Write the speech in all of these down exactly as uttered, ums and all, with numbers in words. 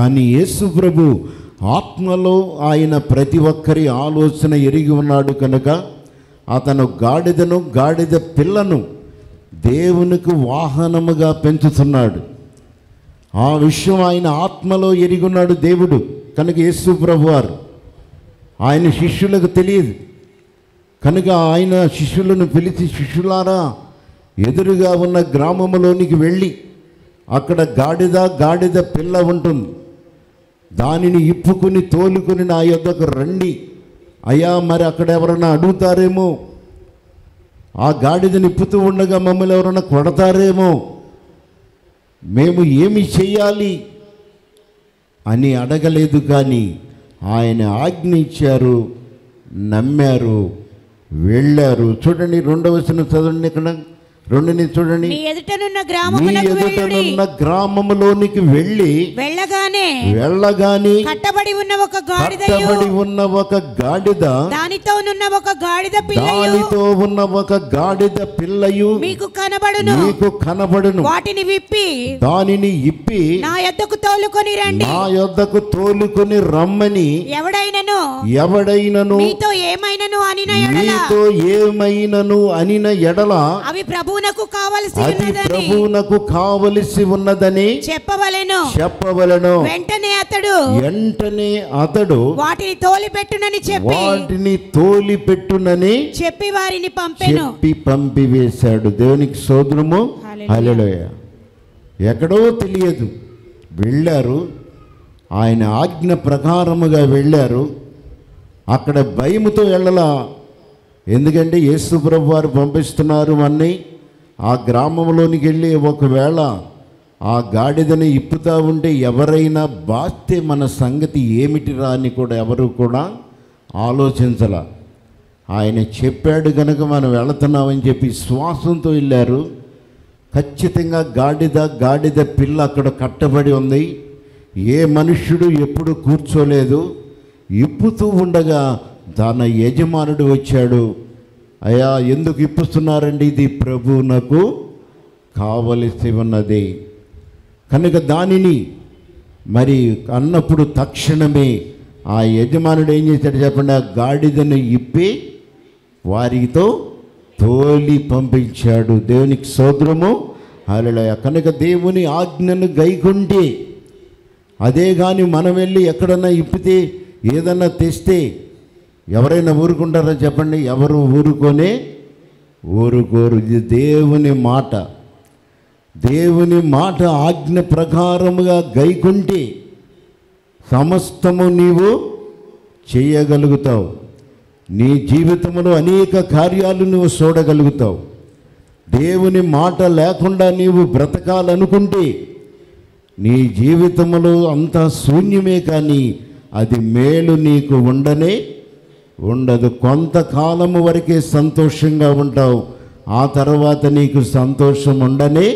కానీ యేసు ప్రభు ఆత్మలో ఆయన ప్రతి ఒక్కరి ఆలోచన ఎరిగి ఉన్నాడు కనుక అతను గాడిదను గాడిద పిల్లను దేవునికి వాహనముగా పెంచుతున్నాడు. ఆ విషయం ఆయన ఆత్మలో ఎరిగి ఉన్నాడు దేవుడు కనుక యేసు ప్రభు వారు ఆయన శిష్యులకు తెలియదు కనుక ఆయన శిష్యులను పిలిచి, శిష్యులారా ఎదురుగా ఉన్న గ్రామంలోనికి వెళ్ళి అక్కడ గాడిద గాడిద పిల్ల ఉంటుంది, దానిని ఇప్పుకుని తోలుకుని నా యొద్దకు రండి. అయ్యా మరి అక్కడ ఎవరన్నా అడుగుతారేమో, ఆ గాడిదని ఇప్పుతూ ఉండగా మమ్మల్ని ఎవరన్నా కొడతారేమో, మేము ఏమి చెయ్యాలి అని అడగలేదు. కానీ ఆయన ఆజ్ఞ ఇచ్చారు, నమ్మారు, వెళ్ళారు. చూడండి రెండవ వచనం చదవండి, ఇక్కడ రెండుని చూడండి. నీ ఎదుటనున్న గ్రామమునకు ఎదుటనున్న గ్రామములోనికి వెళ్ళి వెళ్ళగానే వెళ్ళగానే కట్టబడి ఉన్న ఒక గాడిద కట్టబడి ఉన్న ఒక గాడిద దానితో ఉన్న ఒక గాడిద పిల్లయు దానితో ఉన్న ఒక గాడిద పిల్లయు మీకు కనబడును మీకు కనబడును వాటిని విప్పి దానిని ఇప్పి నా యొద్దకు తోలుకొని రండి. నా యొద్దకు తోలుకొని రమ్మని ఎవడైనను ఎవడైనను మీతో ఏమైనను అనిన ఎడల మీతో ఏమైనను అనిన ఎడల అవి ప్రభువునకు కావలసి అది ఉన్నదని ప్రభువునకు కావలసి ఉన్నదని చెప్పవలెను చెప్పవలెను. వెంటనే అతడు వెంటనే అతడు వాటిని తోలి పెట్టునని చెప్పి వాటిని తోలి పెట్టునని చెప్పి వారిని పంపెను. చెప్పి పంపివేశాడు. దేవునికి స్తోత్రము. హల్లెలూయా. ఎక్కడో తెలియదు, వెళ్ళారు, ఆయన ఆజ్ఞ ప్రకారముగా వెళ్ళారు. అక్కడ భయముతో వెళ్ళలా, ఎందుకంటే యేసు ప్రభు వారు పంపిస్తున్నారు అన్నీ. ఆ గ్రామంలోనికి వెళ్ళి ఒకవేళ ఆ గాడిదని ఇప్పుతా ఉంటే ఎవరైనా బాస్తే మన సంగతి ఏమిటిరా అని కూడా ఎవరు కూడా ఆలోచించాల. ఆయన చెప్పాడు కనుక మనం వెళుతున్నామని చెప్పి శ్వాసంతో వెళ్ళారు. ఖచ్చితంగా గాడిద గాడిద పిల్ల అక్కడ కట్టబడి ఉంది. ఏ మనుష్యుడు ఎప్పుడు కూర్చోలేదు. ఇప్పుతూ ఉండగా తన యజమానుడు వచ్చాడు. అయ్యా ఎందుకు ఇప్పుస్తున్నారండి? ఇది ప్రభువునకు కావలసి ఉన్నది కనుక దానిని మరి అన్నప్పుడు తక్షణమే ఆ యజమానుడు ఏం చేశాడు చెప్పండి? ఆ గాడిదను ఇప్పి వారితో తోలి పంపించాడు. దేవునికి స్తోత్రము. హల్లెలూయా. కనుక దేవుని ఆజ్ఞను గైకొంటే, అదే కానీ మనం వెళ్ళి ఎక్కడన్నా ఇప్పితే ఏదన్నా తెస్తే ఎవరైనా ఊరుకుంటారా చెప్పండి? ఎవరు ఊరుకొనే ఊరుకోరు. ఇది దేవుని మాట. దేవుని మాట ఆజ్ఞ ప్రకారముగా గైకొంటే సమస్తము నీవు చేయగలుగుతావు. నీ జీవితంలో అనేక కార్యాలు నువ్వు చూడగలుగుతావు. దేవుని మాట లేకుండా నీవు బ్రతకాలనుకుంటే నీ జీవితంలో అంతా శూన్యమే, కానీ అది మేలు నీకు ఉండనే ఉండదు. కొంతకాలము వరకే సంతోషంగా ఉంటావు, ఆ తర్వాత నీకు సంతోషం ఉండనే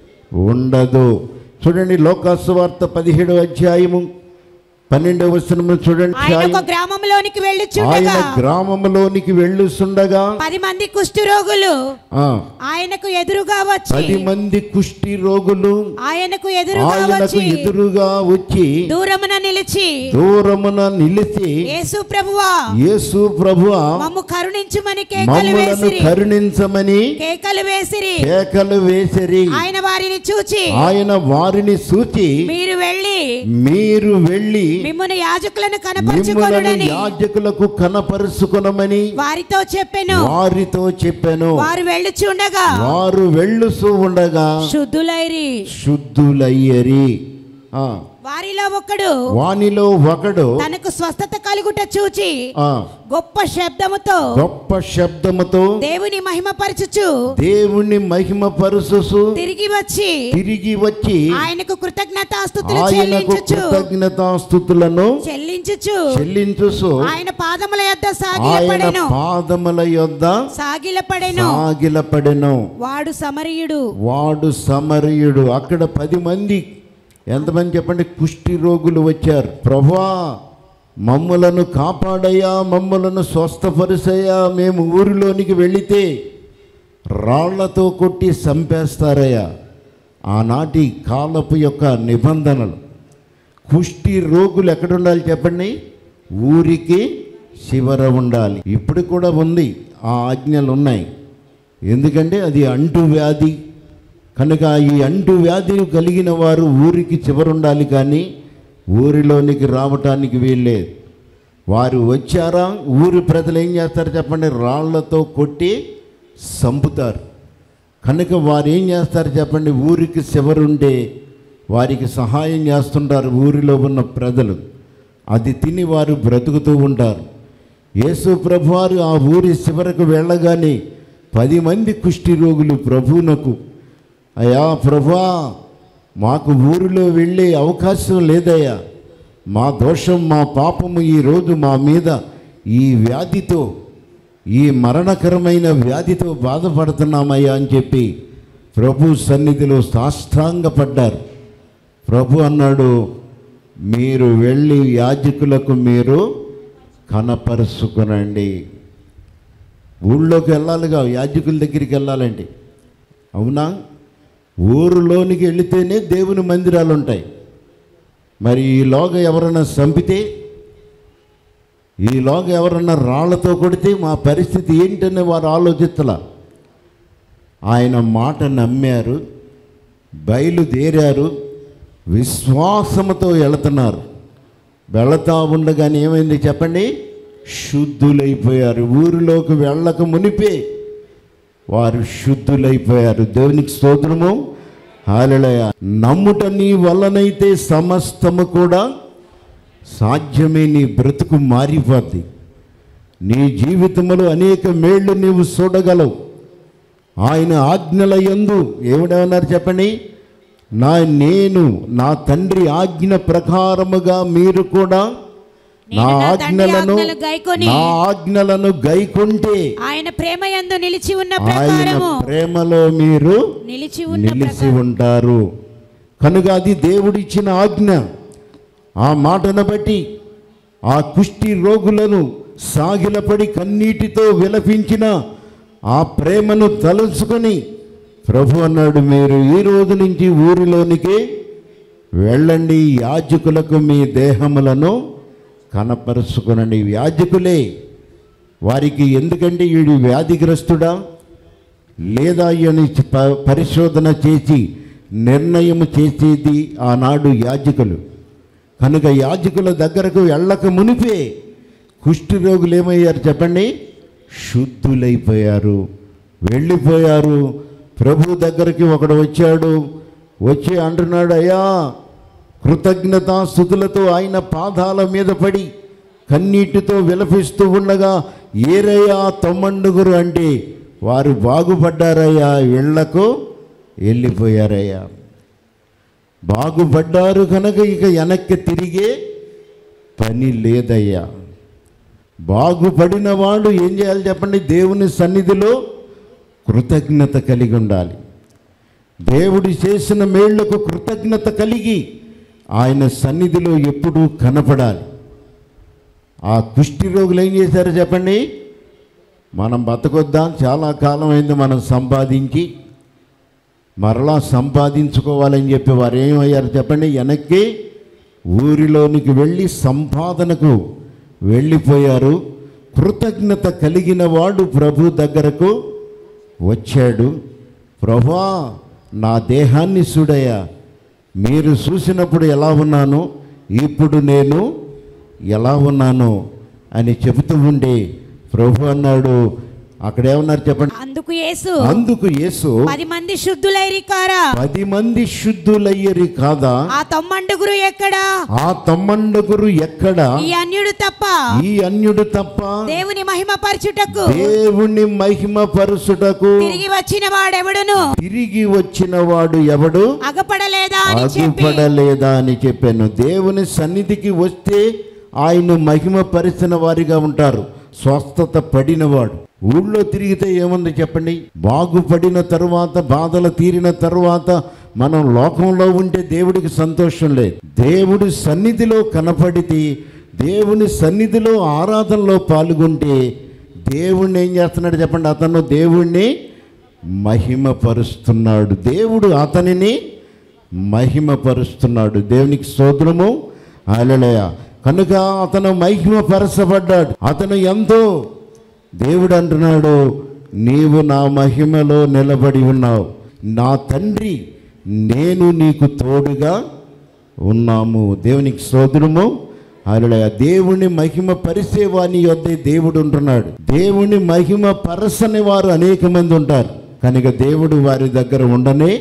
ఉండదు. చూడండి లోకాసువార్త పదిహేడవ అధ్యాయము పన్నెండవ వచనము చూడండి. ఆయన గ్రామంలోనికి వెళ్ళుచుండగా ఆయన గ్రామంలోనికి వెళ్ళుచుండగా పది మంది కుష్టి రోగులు ఆ ఆయనకు ఎదురుగా వచ్చి పది మంది కుష్టి రోగులు ఆయనకు ఎదురుగా ఆయనకు వచ్చి ఎదురుగా వచ్చి దూరమున నిలిచి దూరమున నిలిచి యేసు ప్రభువా యేసు ప్రభువా మమ్ము కరుణించుమని కేకలు మమ్ములను వేసిరి కరుణించమని కేకలు వేసిరి కేకలు వేసిరి. ఆయన వారిని చూచి ఆయన వారిని చూచి మీరు వెళ్ళి మీరు వెళ్ళి మిమ్మును యాజకులను మిమ్ములను కనపరచుకొనుడని యాజకులకు కనపరుచుకొనమని వారితో చెప్పెను. వారితో చెప్పాను. వారు వెళ్ళుచుండగా వారు వెళ్ళుచూ ఉండగా శుద్ధులైరి శుద్ధులయ్యరి. ఆ వారిలో ఒకడు వానిలో ఒకడు తనకు స్వస్థత కలుగుట చూచి ఆ గొప్ప శబ్దముతో గొప్ప శబ్దముతో దేవుని మహిమపరచుచు దేవుణ్ణి మహిమపరుచు తిరిగి వచ్చి తిరిగి వచ్చి ఆయనకు కృతజ్ఞతాస్తుతులు ఆయనకు చెల్లించుచు కృతజ్ఞతాస్తుతులను చెల్లించుచు చెల్లించుచు ఆయన పాదముల యొద్ద ఆయన సాగిలపడెను పాదముల యొద్ద సాగిలపడెను సాగిలపడెను. వాడు సమరయుడు. వాడు సమరయుడు. అక్కడ పది మంది, ఎంతమంది చెప్పండి, కుష్టి రోగులు వచ్చారు. ప్రభువా మమ్ములను కాపాడయ్యా, మమ్ములను స్వస్థపరిసయ్యా, మేము ఊరిలోనికి వెళితే రాళ్లతో కొట్టి చంపేస్తారయ్యా. ఆనాటి కాలపు యొక్క నిబంధనలు. కుష్టి రోగులు ఎక్కడ ఉండాలి చెప్పండి? ఊరికి చివర ఉండాలి. ఇప్పుడు కూడా ఉంది, ఆ ఆజ్ఞలు ఉన్నాయి. ఎందుకంటే అది అంటు వ్యాధి కనుక ఈ అంటు వ్యాధి కలిగిన వారు ఊరికి చివర ఉండాలి, కానీ ఊరిలోనికి రావటానికి వీల్లేదు. వారు వచ్చారా, ఊరి ప్రజలు ఏం చేస్తారు చెప్పండి? రాళ్లతో కొట్టి చంపుతారు. కనుక వారు ఏం చేస్తారు చెప్పండి? ఊరికి చివరుండే వారికి సహాయం చేస్తుంటారు ఊరిలో ఉన్న ప్రజలు. అది తిని వారు బ్రతుకుతూ ఉంటారు. యేసు ప్రభువారు ఆ ఊరి చివరకు వెళ్ళగానే పది మంది కుష్టి రోగులు ప్రభువునకు, అయ్యా ప్రభువా, మాకు ఊరిలో వెళ్ళే అవకాశం లేదయ్యా, మా దోషం మా పాపము ఈరోజు మా మీద ఈ వ్యాధితో, ఈ మరణకరమైన వ్యాధితో బాధపడుతున్నామయ్యా అని చెప్పి ప్రభు సన్నిధిలో సాష్టాంగపడ్డారు. ప్రభు అన్నాడు, మీరు వెళ్ళి యాజకులకు మీరు కనపరుచుకునండి. ఊళ్ళోకి వెళ్ళాలిగా, యాజకుల దగ్గరికి వెళ్ళాలండి, అవునా? ఊరిలోనికి వెళితేనే దేవుని మందిరాలు ఉంటాయి. మరి ఈలోగా ఎవరన్నా చంపితే, ఈలోగా ఎవరన్నా రాళ్లతో కొడితే మా పరిస్థితి ఏంటని వారు ఆలోచించాల. ఆయన మాట నమ్మారు, బయలుదేరారు, విశ్వాసముతో వెళుతున్నారు. వెళతా ఉండగానే ఏమైంది చెప్పండి? శుద్ధులైపోయారు. ఊరిలోకి వెళ్ళక మునిపే వారు శుద్ధులైపోయారు. దేవునికి స్తోత్రము, హల్లెలూయా. నమ్ముట నీ వల్లనైతే సమస్తము కూడా సాధ్యమే. నీ బ్రతుకు మారిపోద్ది. నీ జీవితంలో అనేక మేళ్ళు నీవు చూడగలవు. ఆయన ఆజ్ఞల యందు ఏమిటన్నారు చెప్పండి? నా నేను నా తండ్రి ఆజ్ఞ ప్రకారముగా మీరు కూడా నా ఆజ్ఞలను నా ఆజ్ఞలను గైకొంటే ఆయన ప్రేమ యందు నిలిచి ఉన్న ఆయన ప్రకారము ప్రేమలో మీరు నిలిచి ఉన్న నిలిచి ఉంటారు. కనుక అది దేవుడిచ్చిన ఆజ్ఞ. ఆ మాటను బట్టి ఆ కుష్టి రోగులను సాగిలపడి కన్నీటితో విలపించిన ఆ ప్రేమను తలుచుకొని ప్రభు అన్నాడు, మీరు ఈ రోజు నుంచి ఊరిలోనికి వెళ్ళండి, యాజకులకు మీ దేహములను కనపరుచుకునండి. యాజకులే వారికి, ఎందుకంటే వీడు వ్యాధిగ్రస్తుడా లేదా అని పరిశోధన చేసి నిర్ణయం చేసేది ఆనాడు యాజకులు. కనుక యాజకుల దగ్గరకు వెళ్ళక మునిపే కుష్టి రోగులు ఏమయ్యారు చెప్పండి? శుద్ధులైపోయారు, వెళ్ళిపోయారు. ప్రభు దగ్గరికి ఒకడు వచ్చాడు, వచ్చి అంటున్నాడు, అయ్యా, కృతజ్ఞతాస్తుతులతో ఆయన పాదాల మీద పడి కన్నీటితో విలపిస్తూ ఉండగా, ఏరయ్యా తొమ్మండుగురు అంటే వారు బాగుపడ్డారయ్యా, ఇళ్లకు వెళ్ళిపోయారయ్యా. బాగుపడ్డారు కనుక ఇక వెనక్కి తిరిగే పని లేదయ్యా. బాగుపడిన వాడు ఏం చేయాలి చెప్పండి? దేవుని సన్నిధిలో కృతజ్ఞత కలిగి ఉండాలి. దేవుడు చేసిన మేళ్లకు కృతజ్ఞత కలిగి ఆయన సన్నిధిలో ఎప్పుడూ కనపడాలి. ఆ కుష్టి రోగులు ఏం చేశారో చెప్పండి? మనం బతకొద్దాం, చాలా కాలం అయింది మనం సంపాదించి, మరలా సంపాదించుకోవాలని చెప్పి వారు ఏమయ్యారు చెప్పండి? వెనక్కి ఊరిలోనికి వెళ్ళి సంపాదనకు వెళ్ళిపోయారు. కృతజ్ఞత కలిగిన వాడు ప్రభు దగ్గరకు వచ్చాడు. ప్రభువా, నా దేహాన్ని చూడయ్యా, మీరు చూసినప్పుడు ఎలా ఉన్నాను, ఇప్పుడు నేను ఎలా ఉన్నాను అని చెబుతూ ఉండే ప్రభు అన్నాడు, అక్కడేమన్నారు చెప్పండి? అందుకు యేసు అందుకు యేసు పది మంది శుద్ధులైరి కారా పది మంది శుద్ధులయ్యరి కాదా? ఆ తొమ్మండుగురు ఎక్కడా? ఆ తొమ్మండుగురు ఎక్కడా? ఈ అన్యుడు తప్ప ఈ అన్యుడు తప్ప దేవుని మహిమ పరచుటకు దేవుని మహిమ పరుచుటకు తిరిగి వచ్చిన వాడెవడును తిరిగి వచ్చిన వాడు ఎవడు అగపడలేదా అని చెప్పి అగుపడలేదా అని చెప్పాను. దేవుని సన్నిధికి వస్తే ఆయన మహిమ పరిచిన వారిగా ఉంటారు. స్వస్థత పడినవాడు ఊళ్ళో తిరిగితే ఏముంది చెప్పండి? బాగుపడిన తరువాత, బాధలు తీరిన తరువాత మనం లోకంలో ఉంటే దేవుడికి సంతోషం లేదు. దేవుడి సన్నిధిలో కనపడితే, దేవుని సన్నిధిలో ఆరాధనలో పాల్గొంటే దేవుణ్ణి ఏం చేస్తున్నాడు చెప్పండి? అతను దేవుణ్ణి మహిమపరుస్తున్నాడు. దేవుడు అతనిని మహిమపరుస్తున్నాడు. దేవునికి స్తోత్రము, హల్లెలూయా. కనుక అతను మహిమపరచబడ్డాడు. అతను ఎంతో దేవుడు అంటున్నాడు, నీవు నా మహిమలో నిలబడి ఉన్నావు, నా తండ్రి నేను నీకు తోడుగా ఉన్నాము. దేవునికి స్తోత్రము. హల్లెలూయా. దేవుని మహిమ పరిచేవాని యొద్ద దేవుడు ఉంటున్నాడు. దేవుని మహిమ పరచని వారు అనేక మంది ఉంటారు. కనుక దేవుడు వారి దగ్గర ఉండనే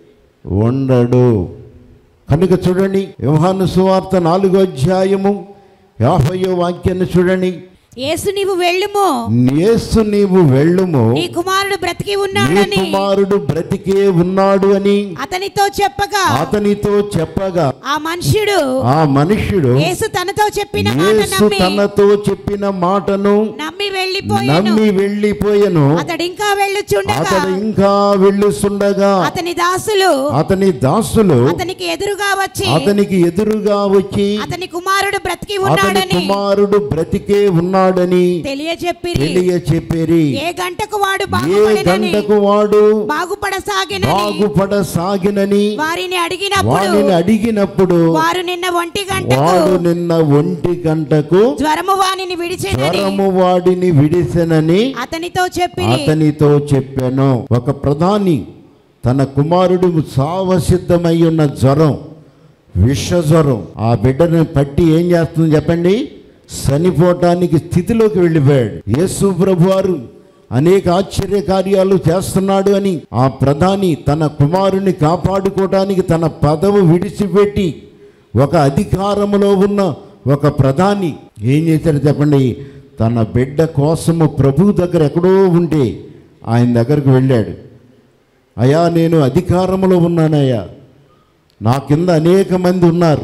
ఉండడు. కనుక చూడండి, యోహాను సువార్త నాలుగో అధ్యాయము యాభైయో వాక్యాన్ని చూడండి. యేసు నీవు వెళ్ళుము, యేసు నీవు వెళ్ళుము, నీ కుమారుడు బ్రతికి నీ ఉన్నాడని కుమారుడు బ్రతికే ఉన్నాడు అని అతనితో చెప్పగా అతనితో చెప్పగా ఆ మనుష్యుడు ఆ మనుష్యుడు యేసు తనతో చెప్పిన మాట యేసు నమ్మి తనతో చెప్పిన మాటను నమ్మి వెళ్ళిపోయాను. నమ్మి వెళ్ళిపోయెను. అతడు ఇంకా వెళ్ళుచుండగా అతడు ఇంకా వెళ్ళుచుండగా అతని దాసులు అతని దాసులు అతనికి ఎదురుగా వచ్చి అతనికి ఎదురుగా వచ్చి అతని కుమారుడు బ్రతికి అతని ఉన్నాడని కుమారుడు బ్రతికే ఉన్నాడని తెలియచెప్పిరి. తెలియచెప్పిరి. ఏ గంటకు వాడు ఏ బాగుపడినని గంటకు వాడు బాగుపడసాగినని బాగుపడసాగినని వారిని అడిగినప్పుడు వారిని అడిగినప్పుడు వారు నిన్న ఒంటి గంటకు వాడు నిన్న ఒంటి గంటకు జ్వరము వానిని విడిచెనని జ్వరము వాడిని విడిసెనని అతనితో చెప్పిరి. అతనితో చెప్పాను. ఒక ప్రధాని తన కుమారుడు సావసిద్ధమై ఉన్న జ్వరం, విష జ్వరం ఆ బిడ్డను పట్టి ఏం చేస్తుంది చెప్పండి? చనిపోవటానికి స్థితిలోకి వెళ్ళిపోయాడు. యేసు ప్రభువారు అనేక ఆశ్చర్య కార్యాలు చేస్తున్నాడు అని ఆ ప్రధాని తన కుమారుని కాపాడుకోవటానికి తన పదవి విడిచిపెట్టి ఒక అధికారంలో ఉన్న ఒక ప్రధాని ఏం చేశాడు చెప్పండి? తన బిడ్డ కోసము ప్రభు దగ్గర ఎక్కడో ఉంటే ఆయన దగ్గరకు వెళ్ళాడు. అయ్యా, నేను అధికారంలో ఉన్నానయ్యా, నా కింద అనేక మంది ఉన్నారు,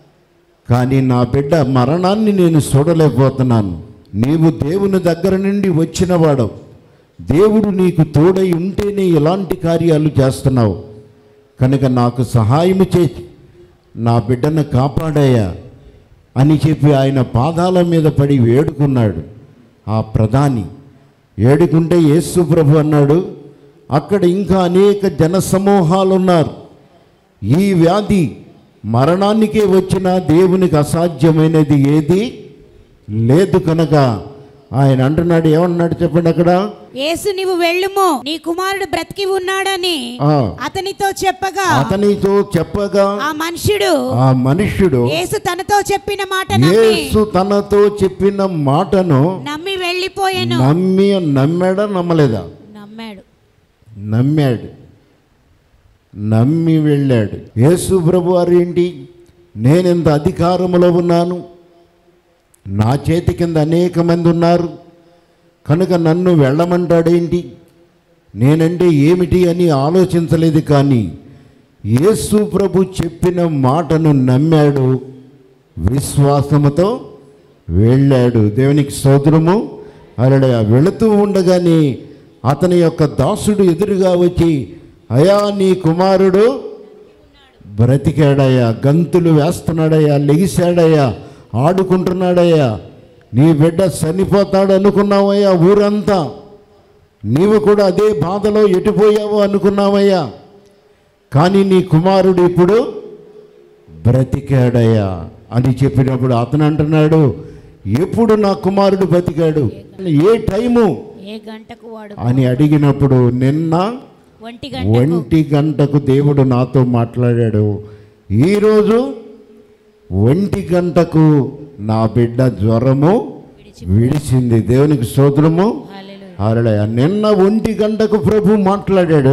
కానీ నా బిడ్డ మరణాన్ని నేను చూడలేకపోతున్నాను. నీవు దేవుని దగ్గర నుండి వచ్చినవాడు, దేవుడు నీకు తోడై ఉంటేనే ఇలాంటి కార్యాలు చేస్తున్నావు, కనుక నాకు సహాయం చేసి నా బిడ్డను కాపాడాయా అని చెప్పి ఆయన పాదాల మీద పడి వేడుకున్నాడు ఆ ప్రధాని. వేడుకుంటే యేసు ప్రభు అన్నాడు, అక్కడ ఇంకా అనేక జన సమూహాలు ఉన్నారు, ఈ వ్యాధి మరణానికే వచ్చిన దేవునికి అసాధ్యమైనది ఏది లేదు. కనుక ఆయన అంటున్నాడు, ఏమన్నాడు చెప్పండి అక్కడ? యేసు నీవు వెళ్ళుము, నీ కుమారుడు బ్రతికి ఉన్నాడని అతనితో చెప్పగా అతనితో చెప్పగా ఆ మనుష్యుడు ఆ మనుష్యుడు యేసు తనతో చెప్పిన మాట నమ్మి యేసు తనతో చెప్పిన మాటను నమ్మి వెళ్ళిపోయాను. నమ్మి నమ్మాడా నమ్మలేదా? నమ్మాడు. నమ్మాడు, నమ్మి వెళ్ళాడు. యేసు ప్రభు వారు ఏంటి? నేనెంత అధికారంలో ఉన్నాను, నా చేతి కింద అనేక మంది ఉన్నారు, కనుక నన్ను వెళ్ళమంటాడేంటి, నేనంటే ఏమిటి అని ఆలోచించలేదు. కానీ యేసు ప్రభు చెప్పిన మాటను నమ్మాడు, విశ్వాసముతో వెళ్ళాడు. దేవునికి స్తోత్రము. అలా వెళుతూ ఉండగానే అతని యొక్క దాసుడు ఎదురుగా వచ్చి, అయా, నీ కుమారుడు బ్రతికాడయ్యా, గంతులు వేస్తున్నాడయ్యా, లెగిశాడయ్యా, ఆడుకుంటున్నాడయ్యా, నీ బిడ్డ చనిపోతాడు అనుకున్నావయ్యా, ఊరంతా నీవు కూడా అదే బాధలో ఎటుపోయావో అనుకున్నావయ్యా, కానీ నీ కుమారుడు ఇప్పుడు బ్రతికాడయ్యా అని చెప్పినప్పుడు అతను అంటున్నాడు, ఎప్పుడు నా కుమారుడు బ్రతికాడు, ఏ టైము ఏ గంటకు వాడు అని అడిగినప్పుడు నిన్న ఒంటి ఒంటి గంటకు దేవుడు నాతో మాట్లాడాడు. ఈరోజు ఒంటి గంటకు నా బిడ్డ జ్వరము విడిచింది. దేవునికి స్తోత్రము. హల్లెలూయా. నిన్న ఒంటి గంటకు ప్రభు మాట్లాడాడు,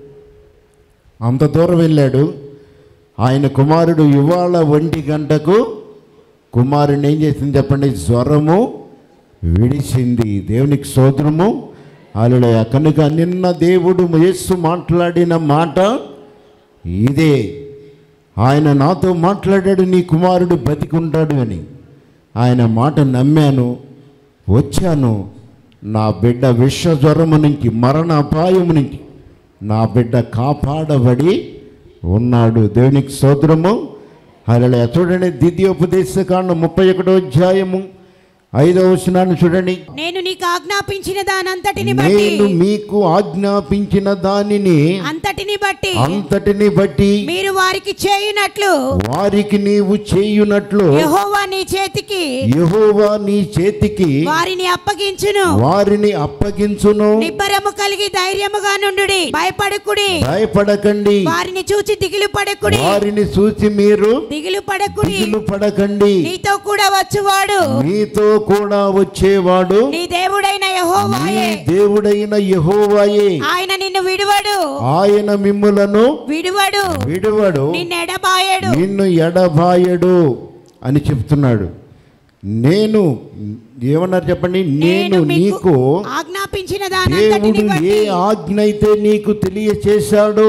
అంత దూరం వెళ్ళాడు. ఆయన కుమారుడు ఇవాళ ఒంటి గంటకు కుమారుని ఏం చేసింది చెప్పండి? జ్వరము విడిచింది. దేవునికి స్తోత్రము. హల్లెలూయా. కనుక నిన్న దేవుడు యేసు మాట్లాడిన మాట ఇదే. ఆయన నాతో మాట్లాడాడు, నీ కుమారుడు బతికుంటాడు అని. ఆయన మాట నమ్మాను, వచ్చాను. నా బిడ్డ విష జ్వరము నుంచి, మరణ అపాయము నుంచి నా బిడ్డ కాపాడబడి ఉన్నాడు. దేవునికి స్తోత్రము. హల్లెలూయా. చూడండి, ద్వితీయోపదేశకాండం ముప్పై ఒకటో అధ్యాయము ఐదవ వచనాన్ని చూడండి. నేను నీకు ఆజ్ఞాపించిన దానంతటిని బట్టి నేను మీకు ఆజ్ఞాపించిన దానిని అంతటిని బట్టి అంతటిని బట్టి మీరు వారికి చేయునట్లు వారికి నీవు చేయునట్లు యెహోవా నీ చేతికి యెహోవా నీ చేతికి వారిని అప్పగించును వారిని అప్పగించును. నిబ్బరము కలిగి ధైర్యముగా నుండుడి, భయపడకుడి, భయపడకండి. వారిని చూచి దిగులు పడకుడి, వారిని చూసి మీరు దిగులు పడకుడి. దిగులు పడకండి. నీతో కూడా వచ్చువాడు నీతో కూడా వచ్చేవాడు నీ దేవుడైన నీ యెహోవాయే. దేవుడైన యెహోవాయే. ఆయన నిన్ను విడువడు, ఆయన మిమ్ములను విడువడు, విడువడు, నిన్ను ఎడబాయడు. నిన్ను ఎడబాయడు అని చెప్తున్నాడు. నేను ఏమన్నారు చెప్పండి? నేను నీకు ఆజ్ఞాపించిన దానంతటిని దేవుడు బట్టి ఏ ఆజ్ఞ అయితే నీకు తెలియచేశాడో,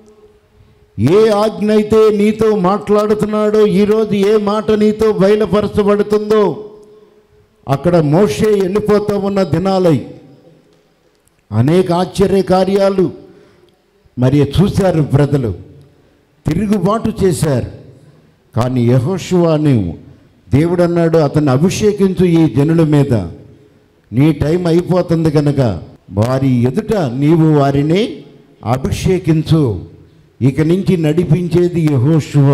ఏ ఆజ్ఞ అయితే నీతో మాట్లాడుతున్నాడో, ఈరోజు ఏ మాట నీతో బయలుపరచబడుతుందో, అక్కడ మోషే వెళ్ళిపోతూ ఉన్న దినాలై అనేక ఆశ్చర్య కార్యాలు మరి చూశారు ప్రజలు, తిరుగుబాటు చేశారు. కానీ యెహోషువను దేవుడు అన్నాడు, అతన్ని అభిషేకించు ఈ జనుల మీద, నీ టైం అయిపోతుంది కనుక వారి ఎదుట నీవు వారిని అభిషేకించు. ఇక నుంచి నడిపించేది యెహోషువ,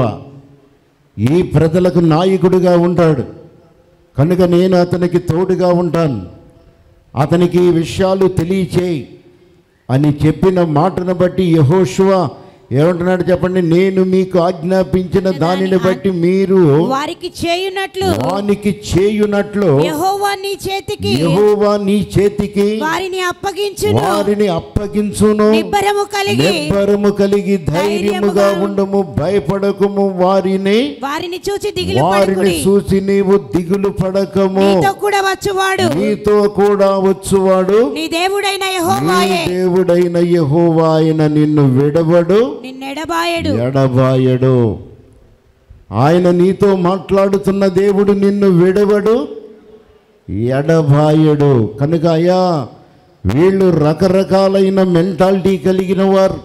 ఈ ప్రజలకు నాయకుడిగా ఉంటాడు కనుక నేను అతనికి తోడుగా ఉంటాను, అతనికి ఈ విషయాలు తెలియచేయి అని చెప్పిన మాటను బట్టి యెహోషువ ఏమంటున్నాడు చెప్పండి? నేను మీకు ఆజ్ఞాపించిన దానిని బట్టి మీరు వారికి చేయునట్లు వానికి చేయునట్లు యెహోవా నీ చేతికి యెహోవా నీ చేతికి వారిని అప్పగించును. వారిని అప్పగించును. నిబ్బరము కలిగి నిబ్బరము కలిగి ధైర్యముగా ఉండము, భయపడకము. వారిని వారిని చూచి దిగులు వారిని పడకుడి. చూసి నీవు దిగులు పడకము. నీతో కూడా వచ్చువాడు నీతో కూడా వచ్చువాడు నీ దేవుడైన నీ యెహోవాయే. దేవుడైన యెహోవా ఆయన నిన్ను విడవడు, నిన్ను ఎడబాయడు. ఎడబాయడు. ఆయన నీతో మాట్లాడుతున్న దేవుడు నిన్ను విడవడు, ఎడబాయడు. కనుక అయ్యా వీళ్ళు రకరకాలైన మెంటాలిటీ కలిగిన వారు,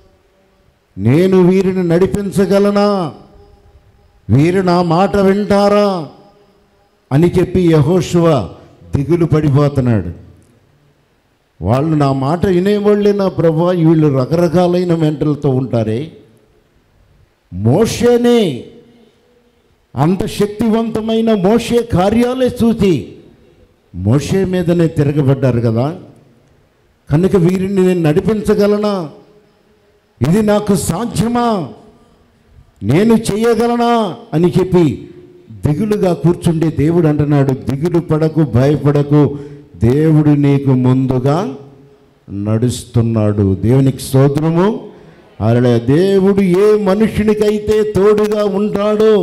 నేను వీరిని నడిపించగలనా, వీరు నా మాట వింటారా అని చెప్పి యెహోషువ దిగులు పడిపోతున్నాడు. వాళ్ళు నా మాట వినేవాళ్ళే నా ప్రభువా, వీళ్ళు రకరకాలైన మెంటలతో ఉంటారే. మోషేనే, అంత శక్తివంతమైన మోషే కార్యాలే చూసి మోషే మీదనే తిరగబడ్డారు కదా. కనుక వీరిని నేను నడిపించగలనా, ఇది నాకు సాధ్యమా, నేను చేయగలనా అని చెప్పి దిగులుగా కూర్చుండే దేవుడు అంటున్నాడు, దిగులు పడకు, భయపడకు, దేవుడు నీకు ముందుగా నడుస్తున్నాడు. దేవునికి స్తోత్రము. అలా దేవుడు ఏ మనుషునికైతే తోడుగా ఉంటాడో,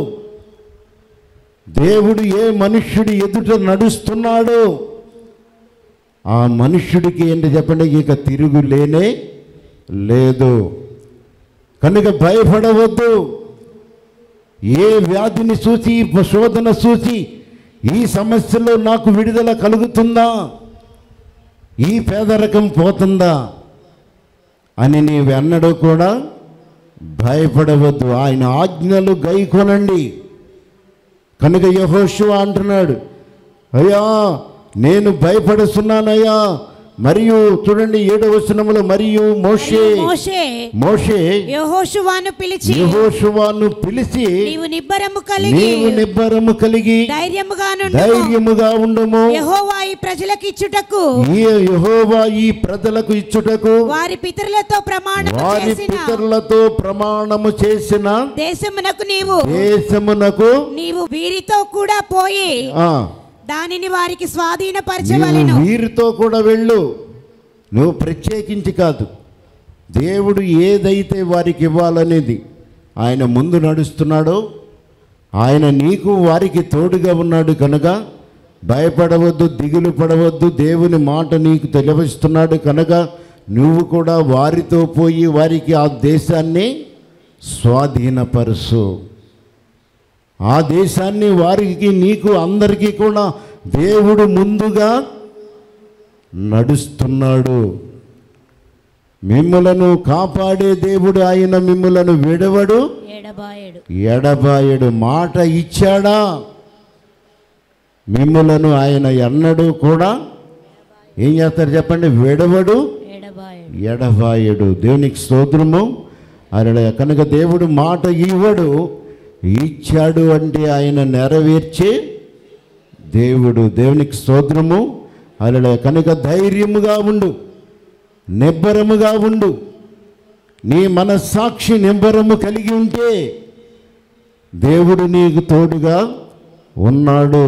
దేవుడు ఏ మనుష్యుడి ఎదుట నడుస్తున్నాడో ఆ మనుష్యుడికి ఏంటి చెప్పండి, ఇక తిరుగు లేనే లేదు. కనుక భయపడవద్దు. ఏ వ్యాధిని చూసి, శోధన చూసి ఈ సమస్యలో నాకు విడుదల కలుగుతుందా, ఈ పేదరికం పోతుందా అని నీవు ఎన్నడూ కూడా భయపడవద్దు. ఆయన ఆజ్ఞలు గైకొనండి. కనుక యెహోషువ అంటున్నాడు, అయ్యా నేను భయపడుతున్నానయ్యా. మరియు చూడండి ఏడవ వచనములో, మరియు మోషే మోషే మోషే యెహోషువను పిలిచి యెహోషువను పిలిచి నీవు నిబ్బరము కలిగి నీవు నిబ్బరము కలిగి ధైర్యముగా నుండుము. ధైర్యముగా ఉండుము. యెహోవా ఈ ప్రజలకు ఇచ్చుటకు ఈ యెహోవా ఈ ప్రజలకు ఇచ్చుటకు వారి పితరులతో ప్రమాణము వారి చేసిన పితరులతో ప్రమాణము చేసిన దేశమునకు నీవు దేశమునకు నీవు వీరితో కూడా పోయి ఆ దానిని వారికి నీవు స్వాధీనపరచవలెను. వీరితో కూడా వెళ్ళు, నువ్వు ప్రత్యేకించి కాదు. దేవుడు ఏదైతే వారికి ఇవ్వాలనేది ఆయన ముందు నడుస్తున్నాడో, ఆయన నీకు వారికి తోడుగా ఉన్నాడు కనుక భయపడవద్దు, దిగులు పడవద్దు. దేవుని మాట నీకు తెలియజేస్తున్నాడు కనుక నువ్వు కూడా వారితో పోయి వారికి ఆ దేశాన్ని స్వాధీనపరుచు. ఆ దేశాన్ని వారికి, నీకు, అందరికీ కూడా దేవుడు ముందుగా నడుస్తున్నాడు. మిమ్ములను కాపాడే దేవుడు ఆయన, మిమ్ములను విడవడు, ఎడబాయడు. ఎడబాయడు. మాట ఇచ్చాడా? మిమ్ములను ఆయన ఎన్నడూ కూడా ఏం చేస్తారు చెప్పండి, విడవడు ఎడబాయడు. దేవునికి స్తోత్రము. అలా కనుక దేవుడు మాట ఇవ్వడు, ఇచ్చాడు అంటే ఆయన నెరవేర్చే దేవుడు. దేవునికి స్తోత్రము. అలా కనుక ధైర్యముగా ఉండు, నిబ్బరముగా ఉండు. నీ మనస్సాక్షి నిబ్బరము కలిగి ఉంటే దేవుడు నీకు తోడుగా ఉన్నాడు.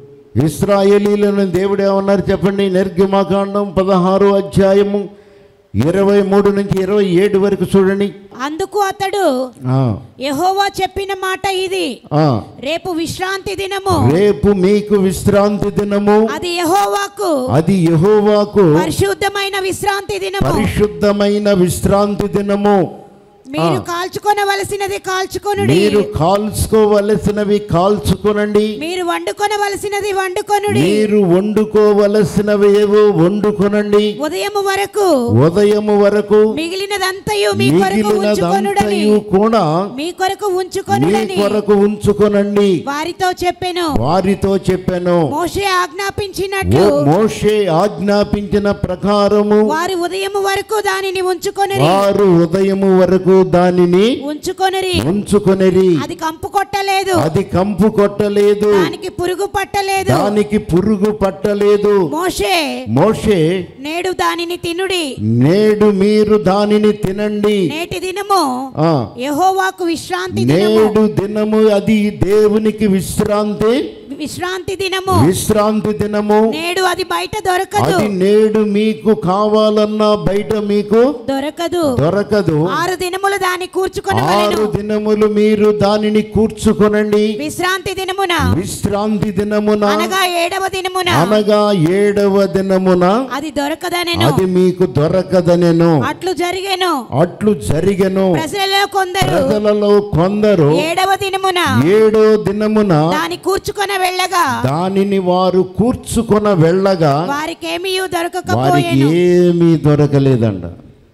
ఇశ్రాయేలీలను దేవుడు ఏమన్నారు చెప్పండి, నిర్గమకాండం పదహారో అధ్యాయము ఇరవై మూడు నుంచి ఇరవై ఏడు వరకు చూడండి. అందుకు అతడు, యెహోవా చెప్పిన మాట ఇది, రేపు విశ్రాంతి దినము, రేపు మీకు విశ్రాంతి దినము, అది యెహోవాకు అది యెహోవాకు పరిశుద్ధమైన విశ్రాంతి దినము, పరిశుద్ధమైన విశ్రాంతి దినము. మీరు కాల్చుకొనవలసినది కాల్చుకొనుడి, మీరు కాల్చుకోవలసినవి కాల్చుకొనండి, మీరు వండుకొనవలసినది వండుకొనుడి, మీరు వండుకోవలసినవి ఏవో వండుకొనండి. ఉదయము వరకు ఉదయము వరకు మిగిలినదంతయు మీ కొరకు ఉంచుకొనుడని కూడా మీ కొరకు ఉంచుకొనుడని మీ కొరకు ఉంచుకొనండి వారితో చెప్పెను. వారితో చెప్పెను. మోషే ఆజ్ఞాపించినట్లు మోషే ఆజ్ఞాపించిన ప్రకారము వారు ఉదయము వరకు దానిని ఉంచుకొనిరి, వారు ఉదయము వరకు దానిని ఉంచుకొనిరి ఉంచుకొనిరి. అది కంపు కొట్టలేదు, అది కంపు కొట్టలేదు, దానికి పురుగు పట్టలేదు, దానికి పురుగు పట్టలేదు. మోషే మోషే నేడు దానిని తినుడి, నేడు మీరు దానిని తినండి. నేటి దినము యెహోవాకు విశ్రాంతి దినము, నేడు దినము అది దేవునికి విశ్రాంతి విశ్రాంతి దినము, విశ్రాంతి దినము. నేడు అది బయట దొరకదు, అది నేడు మీకు కావాలన్నా బయట మీకు దొరకదు దొరకదు. ఆరు దినములు దాన్ని కూర్చుకొని, ఆరు దినములు మీరు దానిని కూర్చుకొనండి. విశ్రాంతి దినమున విశ్రాంతి దినమున అనగా ఏడవ దినమున అనగా ఏడవ దినమున అది దొరకదనెను, అది మీకు దొరకదనెను. అట్లు జరిగెను అట్లు జరిగెను. ప్రజలలో కొందరు ప్రజలలో కొందరు ఏడవ దినమున ఏడో దినమున దాన్ని కూర్చుకొని వెళ్ళగా, దానిని వారు కూర్చుకొన వెళ్ళగా వారికి ఏమీ వారికి దొరకకపోయెను. ఏమీ దొరకలేదంట.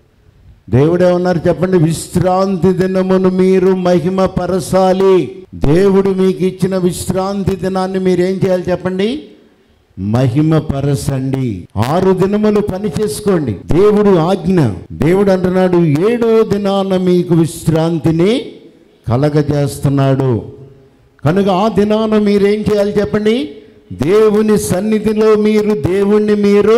దేవుడేమన్నారు చెప్పండి, విశ్రాంతి దినమును మీరు మహిమ పరచాలి. దేవుడు మీకు ఇచ్చిన విశ్రాంతి దినాన్ని మీరేం చేయాలి చెప్పండి, మహిమ పరచండి. ఆరు దినములు పని చేసుకోండి, దేవుడు ఆజ్ఞ. దేవుడు అంటున్నాడు ఏడో దినాన మీకు విశ్రాంతిని కలగజేస్తున్నాడు. కనుక ఆ దినాన మీరేం చేయాలి చెప్పండి, దేవుని సన్నిధిలో మీరు దేవుణ్ణి మీరు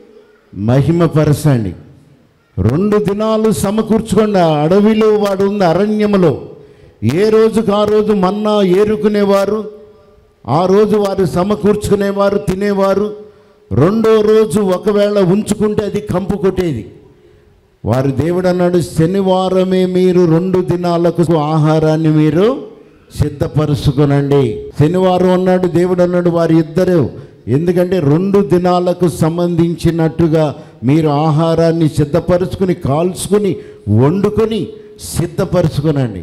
మహిమపరచండి. రెండు దినాలు సమకూర్చుకోండి. అడవిలో వాడు ఉంది, అరణ్యములో ఏ రోజుకు ఆ రోజు మన్నా ఏరుకునేవారు, ఆ రోజు వారు సమకూర్చుకునేవారు, తినేవారు. రెండో రోజు ఒకవేళ ఉంచుకుంటే అది కంపు కొట్టేది. వారు దేవుడు అన్నాడు, శనివారమే మీరు రెండు దినాలకు ఆహారాన్ని మీరు సిద్ధపరుచుకునండి. శనివారం అన్నాడు దేవుడు అన్నాడు వారి ఇద్దరు, ఎందుకంటే రెండు దినాలకు సంబంధించినట్టుగా మీరు ఆహారాన్ని సిద్ధపరుచుకుని కాల్చుకుని వండుకొని సిద్ధపరుచుకునండి.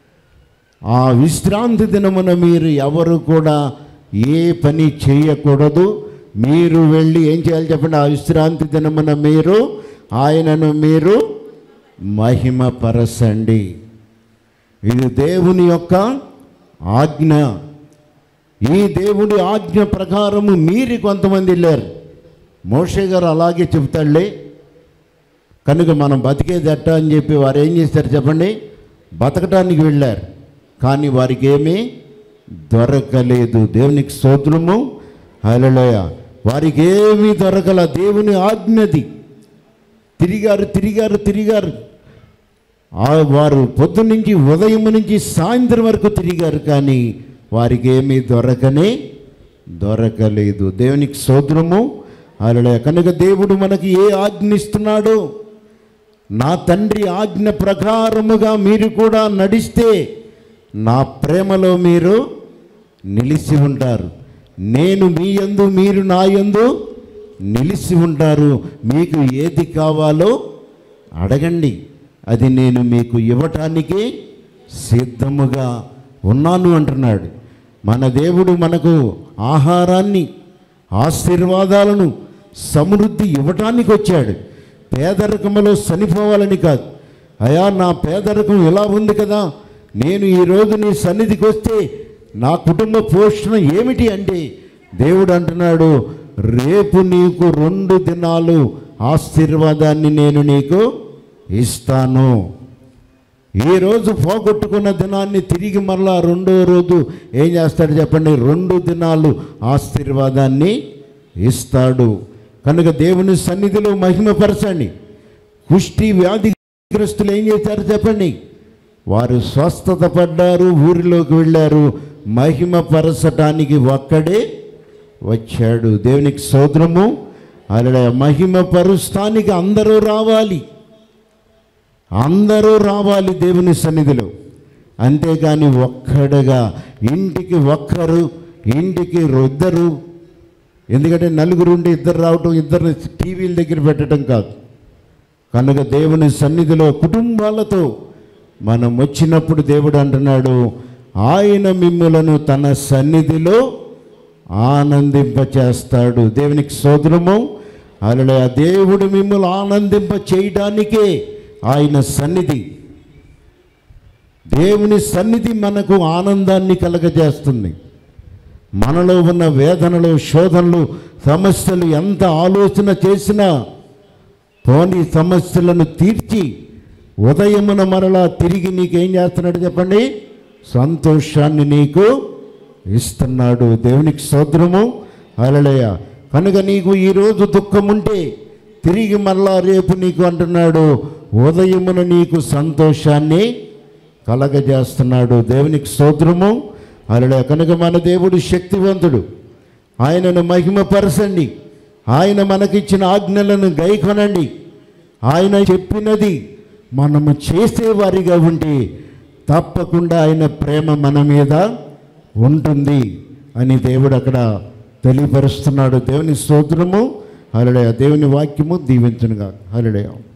ఆ విశ్రాంతి దినమున మీరు ఎవరు కూడా ఏ పని చేయకూడదు. మీరు వెళ్ళి ఏం చేయాలి చెప్పండి, ఆ విశ్రాంతి దినమున మీరు ఆయనను మీరు మహిమపరచండి. ఇది దేవుని యొక్క ఆజ్ఞ. ఈ దేవుడి ఆజ్ఞ ప్రకారము మీరు కొంతమంది వెళ్ళారు. మోషే గారు అలాగే చెబుతాడులే, కనుక మనం బతికేది ఎట్టా అని చెప్పి వారు ఏం చేశారు చెప్పండి, బతకటానికి వెళ్ళారు. కానీ వారికి ఏమీ దొరకలేదు. దేవునికి స్తోత్రము, హల్లెలూయా. వారికి ఏమీ దొరకల. దేవుని ఆజ్ఞది. తిరిగారు తిరిగారు తిరిగారు వారు పొద్దున్నుంచి ఉదయం నుంచి సాయంత్రం వరకు తిరిగారు, కానీ వారికి ఏమీ దొరకనే దొరకలేదు. దేవునికి స్తోత్రము, హల్లెలూయా. కనుక దేవుడు మనకి ఏ ఆజ్ఞ ఇస్తున్నాడో, నా తండ్రి ఆజ్ఞ ప్రకారముగా మీరు కూడా నడిస్తే నా ప్రేమలో మీరు నిలిచి ఉంటారు. నేను మీ యందు మీరు నా యందు నిలిచి ఉంటారు. మీకు ఏది కావాలో అడగండి, అది నేను మీకు ఇవ్వటానికి సిద్ధముగా ఉన్నాను అంటున్నాడు. మన దేవుడు మనకు ఆహారాన్ని, ఆశీర్వాదాలను, సమృద్ధి ఇవ్వటానికి వచ్చాడు. పేదరికములో చనిపోవాలని కాదు. అయా నా పేదరికం ఇలా ఉంది కదా, నేను ఈరోజు నీ సన్నిధికి వస్తే నా కుటుంబ పోషణ ఏమిటి అంటే దేవుడు అంటున్నాడు, రేపు నీకు రెండు దినాలు ఆశీర్వాదాన్ని నేను నీకు ఇస్తాను. ఈరోజు పోగొట్టుకున్న దినాన్ని తిరిగి మరలా రెండో రోజు ఏం చేస్తాడు చెప్పండి? రెండు దినాలు ఆశీర్వాదాన్ని ఇస్తాడు. కనుక దేవుని సన్నిధిలో మహిమపరచండి. కుష్టి వ్యాధిగ్రస్తులు ఏం చేశారు చెప్పండి? వారు స్వస్థత పడ్డారు, ఊరిలోకి వెళ్ళారు. మహిమపరచటానికి ఒక్కడే వచ్చాడు. దేవునికి స్తోత్రము. అలా మహిమపరుస్తానికి అందరూ రావాలి, అందరూ రావాలి దేవుని సన్నిధిలో. అంతేగాని ఒక్కడగా ఇంటికి ఒక్కరు, ఇంటికి ఇద్దరు, ఎందుకంటే నలుగురు ఉండి ఇద్దరు రావటం, ఇద్దరు టీవీల దగ్గర పెట్టడం కాదు. కనుక దేవుని సన్నిధిలో కుటుంబాలతో మనం వచ్చినప్పుడు దేవుడు అంటున్నాడు, ఆయన మిమ్ములను తన సన్నిధిలో ఆనందింపచేస్తాడు. దేవునికి స్తోత్రము. అలా దేవుడు మిమ్మల్ని ఆనందింప చేయడానికే ఆయన సన్నిధి. దేవుని సన్నిధి మనకు ఆనందాన్ని కలగజేస్తుంది. మనలో ఉన్న వేదనలు, శోధనలు, సమస్యలు ఎంత ఆలోచన చేసినా పోని సమస్యలను తీర్చి ఉదయమున మరలా తిరిగి నీకేం చేస్తున్నాడు చెప్పండి? సంతోషాన్ని నీకు ఇస్తున్నాడు. దేవునికి స్తోత్రము. హల్లెలూయా. కనుక నీకు ఈరోజు దుఃఖం ఉంటే తిరిగి మరలా రేపు నీకు అంటున్నాడు, ఉదయమున నీకు సంతోషాన్ని కలగజేస్తున్నాడు. దేవునికి స్తోత్రము. హల్లెలూయా. కనుక మన దేవుడు శక్తివంతుడు. ఆయనను మహిమపరచండి. ఆయన మనకిచ్చిన ఆజ్ఞలను గైకొనండి. ఆయన చెప్పినది మనము చేసేవారిగా ఉంటే తప్పకుండా ఆయన ప్రేమ మన మీద ఉంటుంది అని దేవుడు అక్కడ తెలియపరుస్తున్నాడు. దేవుని స్తోత్రము. హల్లెలూయా. దేవుని వాక్యము దీవించునుగా. హల్లెలూయా.